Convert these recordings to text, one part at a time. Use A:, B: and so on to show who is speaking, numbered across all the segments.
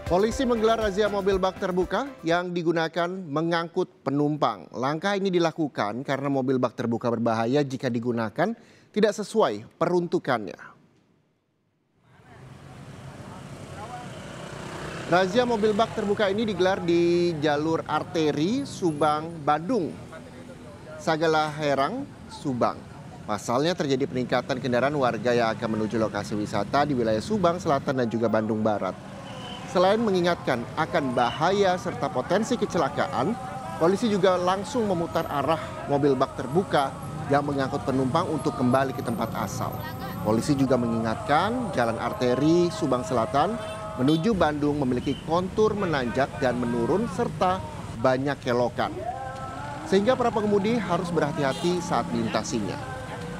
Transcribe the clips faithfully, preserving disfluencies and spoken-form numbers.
A: Polisi menggelar razia mobil bak terbuka yang digunakan mengangkut penumpang. Langkah ini dilakukan karena mobil bak terbuka berbahaya jika digunakan tidak sesuai peruntukannya. Razia mobil bak terbuka ini digelar di jalur arteri Subang-Badung, Sagala Herang, Subang. Pasalnya terjadi peningkatan kendaraan warga yang akan menuju lokasi wisata di wilayah Subang Selatan dan juga Bandung Barat. Selain mengingatkan akan bahaya serta potensi kecelakaan, polisi juga langsung memutar arah mobil bak terbuka yang mengangkut penumpang untuk kembali ke tempat asal. Polisi juga mengingatkan jalan arteri Subang Selatan menuju Bandung memiliki kontur menanjak dan menurun serta banyak kelokan. Sehingga para pengemudi harus berhati-hati saat melintasinya.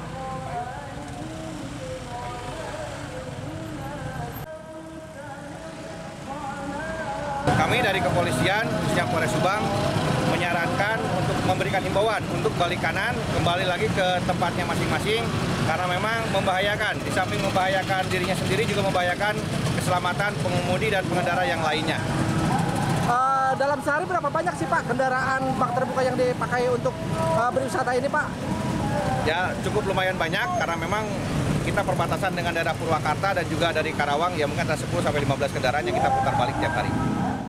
B: Kami dari kepolisian, khususnya Polres Subang, menyarankan untuk memberikan himbauan untuk balik kanan, kembali lagi ke tempatnya masing-masing, karena memang membahayakan. Di samping membahayakan dirinya sendiri, juga membahayakan keselamatan pengemudi dan pengendara yang lainnya.
C: Uh, dalam sehari berapa banyak sih Pak kendaraan bak terbuka yang dipakai untuk uh, berwisata ini Pak?
B: Ya cukup lumayan banyak, karena memang kita perbatasan dengan daerah Purwakarta dan juga dari Karawang, ya mungkin ada sepuluh sampai lima belas kendaraan yang kita putar balik tiap hari.